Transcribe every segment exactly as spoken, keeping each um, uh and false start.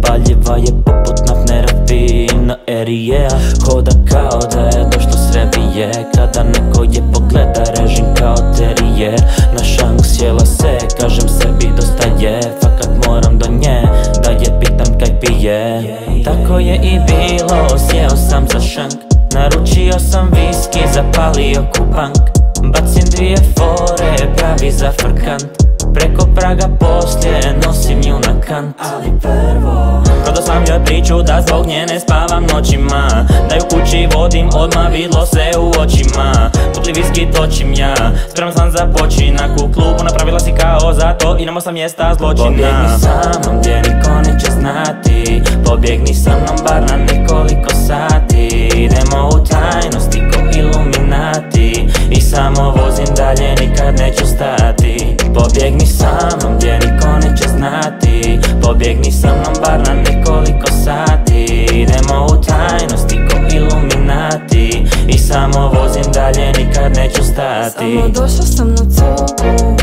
zapaljiva je poput naftne rafinerije. Hoda kao da je došlo s revije, kada neko je pogleda režim kao terijer. Na šank sjela se, kažem sebi dosta je, fakat moram do nje, da je pitam kaj pije. Tako je i bilo, sjeo sam za šank, naručio sam viski, zapalio kubank. Bacim dvije fore, pravi zafrkant, preko praga poslije nosim nju na kant. Ali prvo prodao sam joj priču da zbog nje ne spavam noćima, da ju kući vodim odmah vidlo se u očima. Topli viski točim ja, spreman sam za počinak, u klubu napravila si kao zato, idemo sa mjesta zločina. Pobjegni sa mnom gdje niko neće znati, pobjegni sa mnom bar na nekoliko sati. Idemo u tajnosti ko iluminati i samo vozim dalje, nikad neću stati. Pobjegni sa mnom gdje niko neće znati, pobjegni sa mnom bar na nekoliko sati. Idemo u tajnosti ko iluminati i samo vozim dalje, nikad neću stati. Samo došla sam na cugu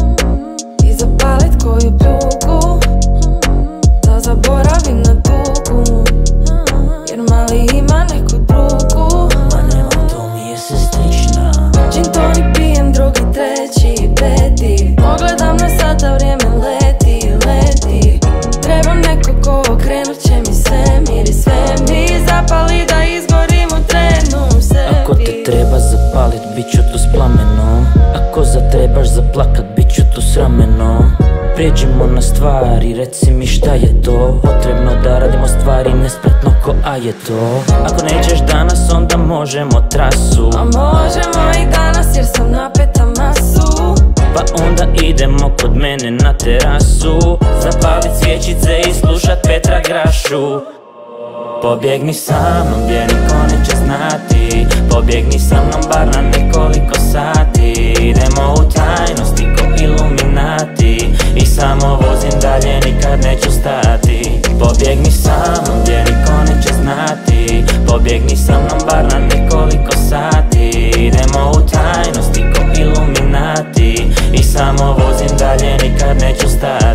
i zapalit koju pljugu, da zaboravim na tugu, jer mali ima neku drugu. Ma nemam to, mi je sestrična. Gin tonic pijem drugi, treći, peti, pogledam na sata, vrijeme leti, leti. Trebam neko ko okrenut će mi svemir i sve mi zapali da izgorim u trenu sebi. Ako te treba zapalit, bit ću tu s plamenom. Ako zatrebaš zaplakat, bit ću tu s ramenom. Prijeđimo na stvari, reci mi šta je to. Potrebno da radimo stvari nespretno ko a je to. Ako nećeš danas, onda možemo trasu. A možemo i danas jer sam napeta masu. Pa onda idemo kod mene na terasu, zapalit svječice i slušat Petra Grašu. Pobjegni sa mnom gdje niko neće znati, pobjegni sa mnom bar na nekoliko sati. Idemo u tajnosti ko iluminati i samo vozim dalje, nikad neću stati. Pobjegni sa mnom gdje niko neće znati, pobjegni sa mnom bar na nekoliko sati. Idemo u tajnosti ko iluminati i samo vozim dalje, nikad neću stati.